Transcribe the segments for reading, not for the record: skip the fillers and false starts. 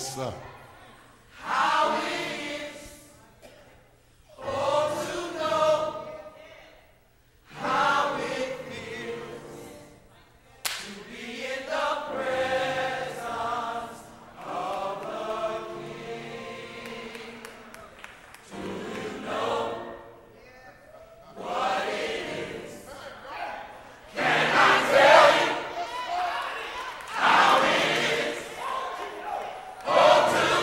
Yes, sir. How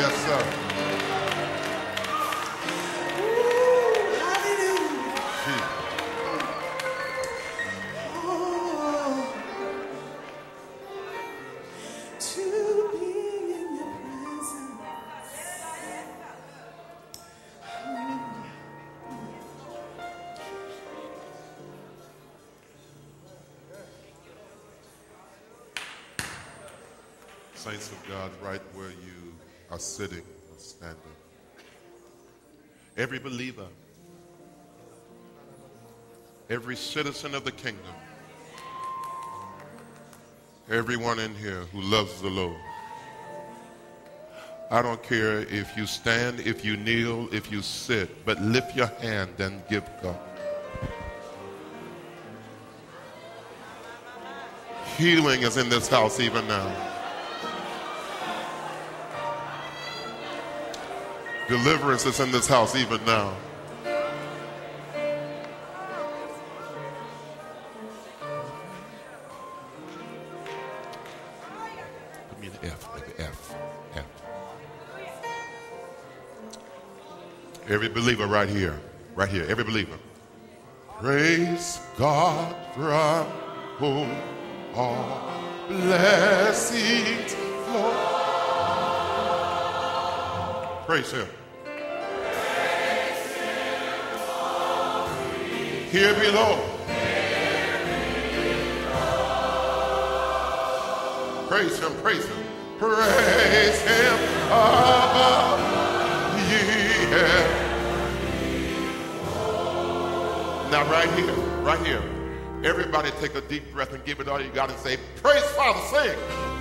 Yes, sir. Saints of God, right where you are sitting or standing. Every believer, every citizen of the kingdom, everyone in here who loves the Lord. I don't care if you stand, if you kneel, if you sit, but lift your hand and give God. Healing is in this house even now. Deliverance is in this house even now. Put me an F, maybe F. Every believer right here, every believer. Praise God from whom all blessings flow. Praise Him. Here below. Praise Him, praise Him. Praise Him above ye heavens. Now right here, everybody take a deep breath and give it all you got and say, praise Father, sing.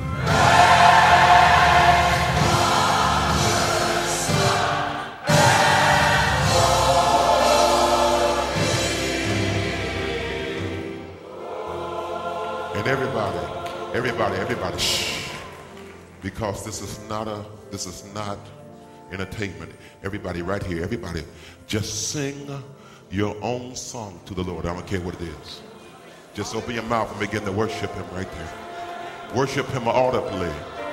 And everybody, shh. Because this is not entertainment. Everybody right here, everybody, just sing your own song to the Lord. I don't care what it is. Just open your mouth and begin to worship Him right there. Worship Him audibly.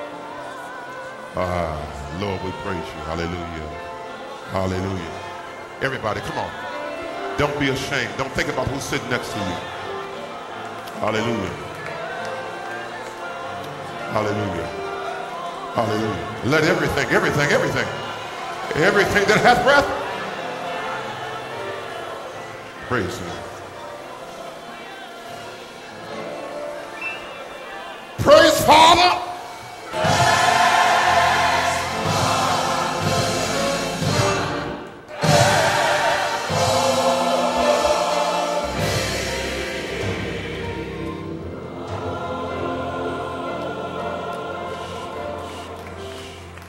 Lord, we praise you. Hallelujah. Hallelujah. Everybody, come on. Don't be ashamed. Don't think about who's sitting next to you. Hallelujah. Hallelujah. Hallelujah. Let everything that hath breath, praise Him. Praise Father.